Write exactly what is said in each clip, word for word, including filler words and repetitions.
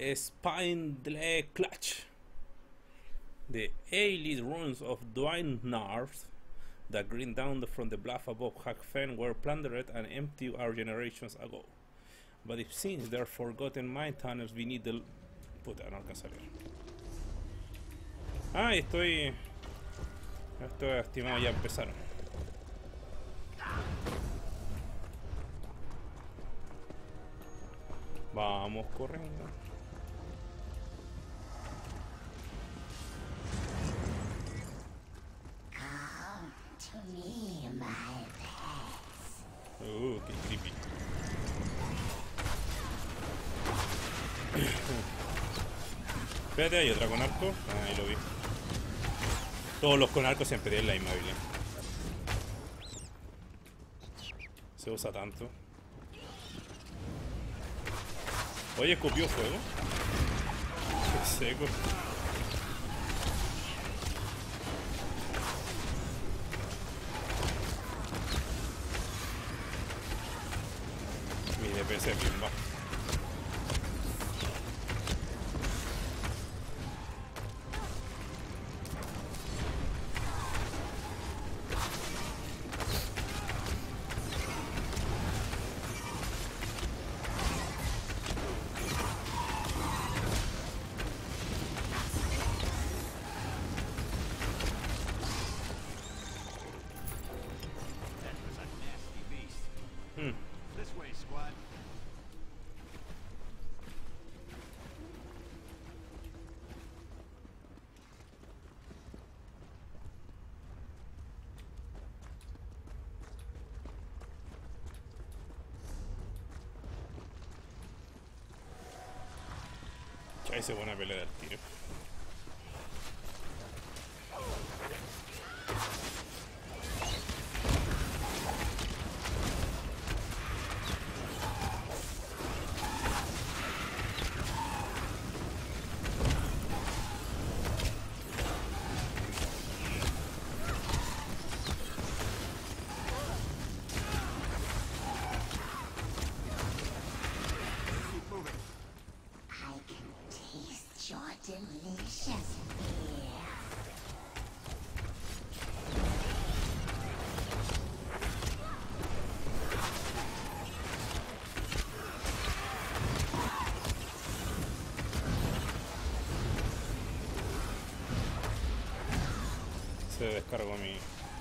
Spindle Clutch. The elite ruins of Dwayne North that grin down from the bluff above Hack Fen were plundered and emptied our generations ago. But it seems there are forgotten mine tunnels beneath the... Puta, no alcanza a leer. Ah, estoy... Estoy estimado, ya empezaron. Vamos corriendo. Uh, qué creepy. Espérate, hay otra con arco. Ah, ahí lo vi. Todos los con arco siempre tienen la misma habilidad. Se usa tanto. Oye, escupió fuego. Qué seco. Mi D P S es bien bajo. Ahí se buena pelea del tiro. Se descargó mi...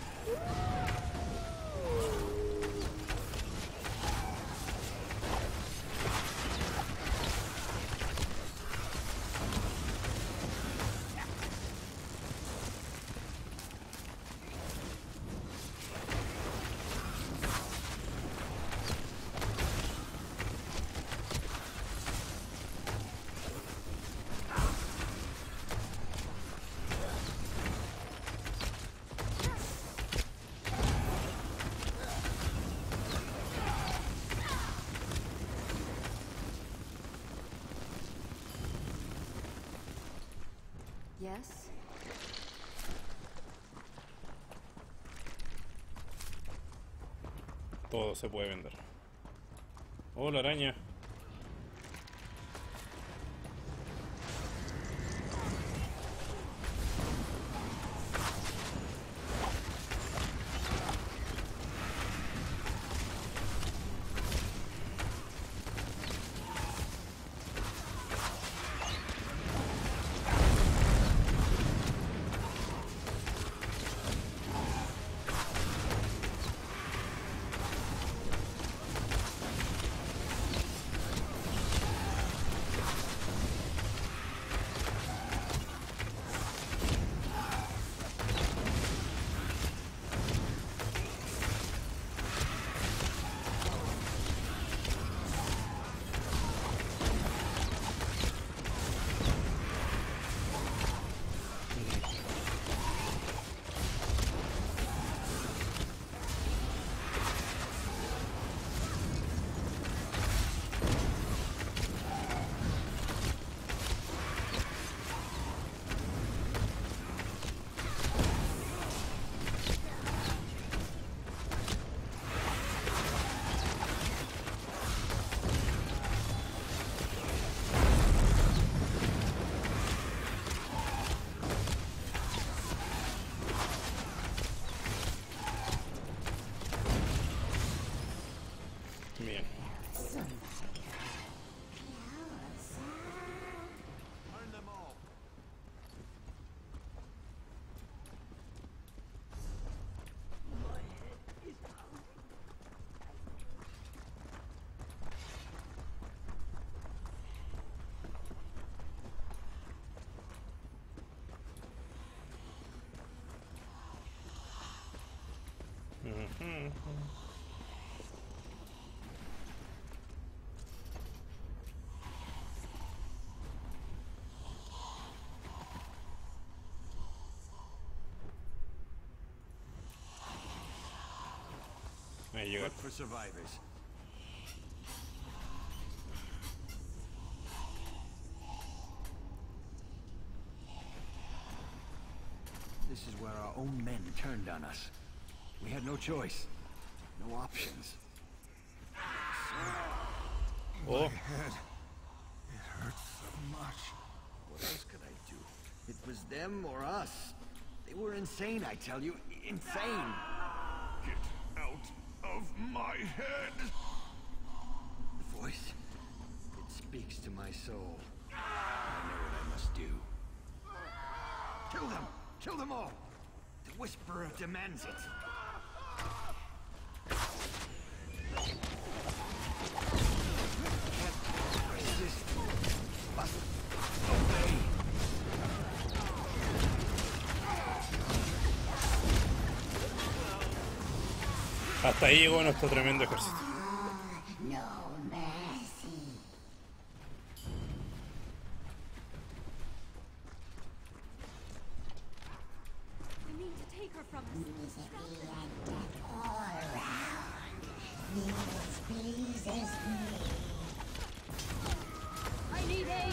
Yes? Todo se puede vender. Oh, la araña. Ahí llega. Look for survivors. This is where our own men turned on us. We had no choice. No options. Oh. My head. It hurts so much. What else could I do? It was them or us. They were insane, I tell you. Insane. Get out of my head! The voice. It speaks to my soul. I know what I must do. Kill them! Kill them all! The Whisperer demands it. Can't resist. Must obey. Hasta ahí llegó nuestro tremendo ejército. No mercy. I mean to take her from us. Misery and death all round. This pleases me. I need aid.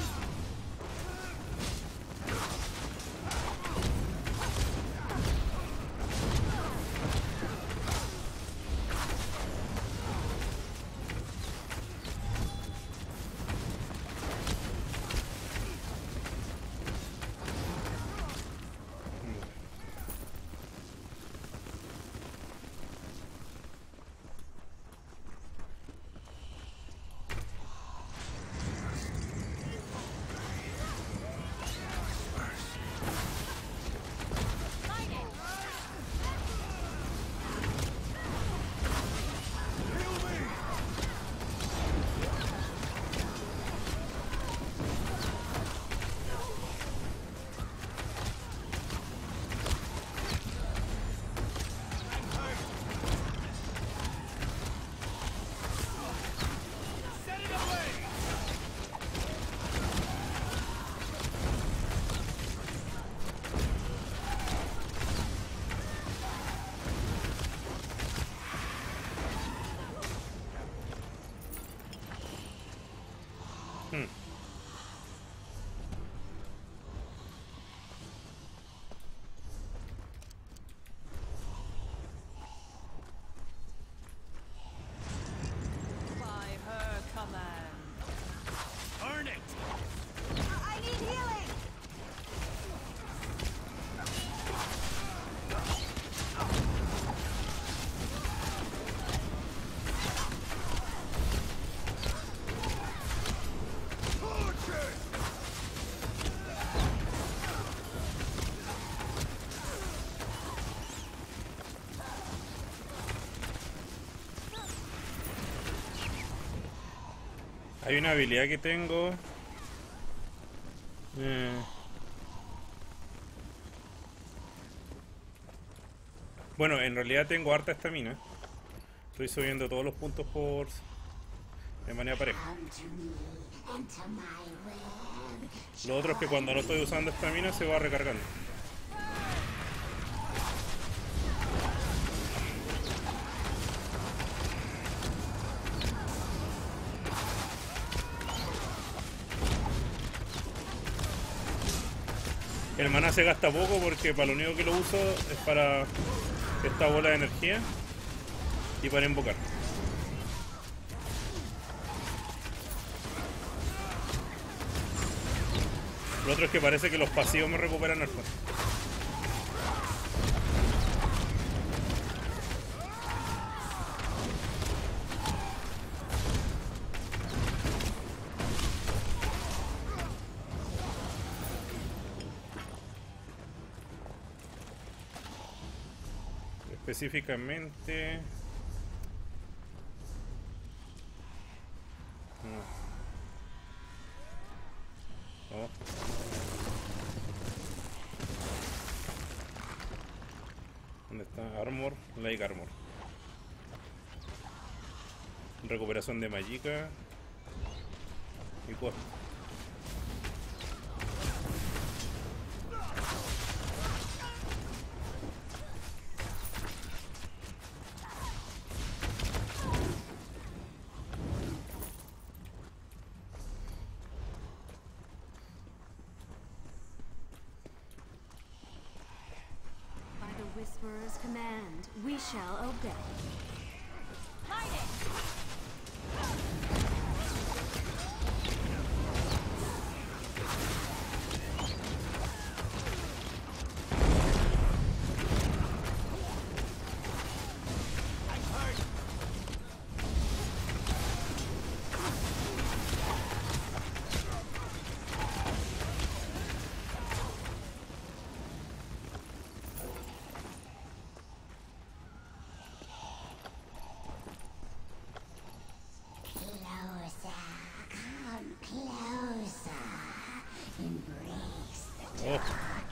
By her command. Earn it! I need healing. Hay una habilidad que tengo. Eh. Bueno, en realidad tengo harta estamina. Estoy subiendo todos los puntos por de manera pareja. Come to me, enter my web. Lo otro es que cuando no estoy usando estamina se va recargando. El maná se gasta poco porque para lo único que lo uso es para esta bola de energía y para invocar. Lo otro es que parece que los pasivos me recuperan alfa. Específicamente... No. No. ¿Dónde está? Armor, Lake Armor. Recuperación de Magica. Y pues. By the Whisperer's command, we shall obey. Hiding! Closer, come closer. Embrace the Oh.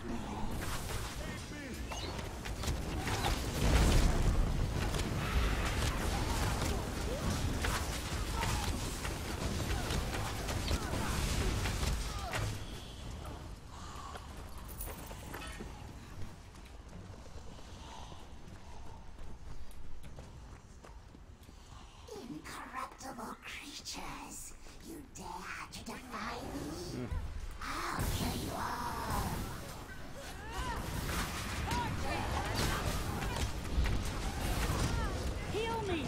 incorruptible creatures. You dare to defy me? I'll kill you all. Heal me!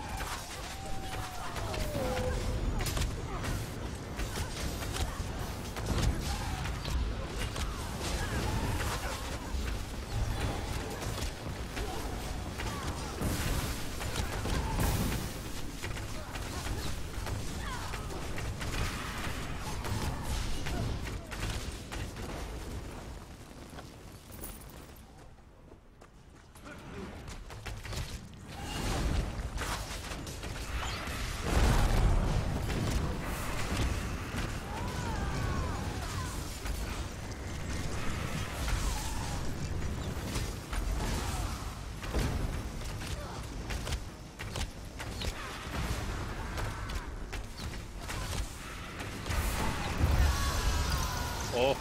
Oh.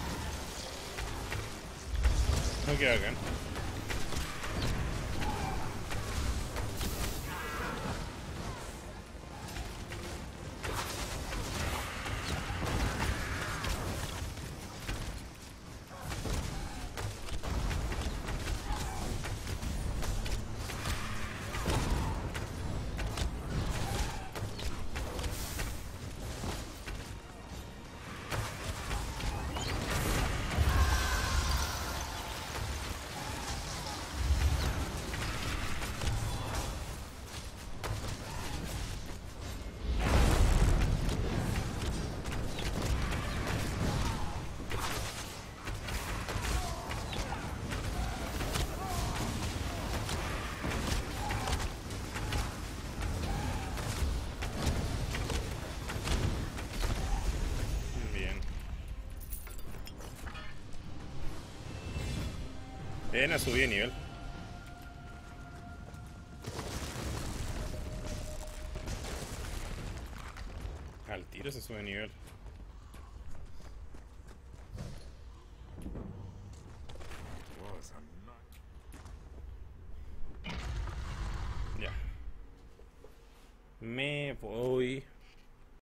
No queda acá. Bien. Bien, a subir de nivel. Al tiro se sube de nivel. Was a night. Ya. Me voy.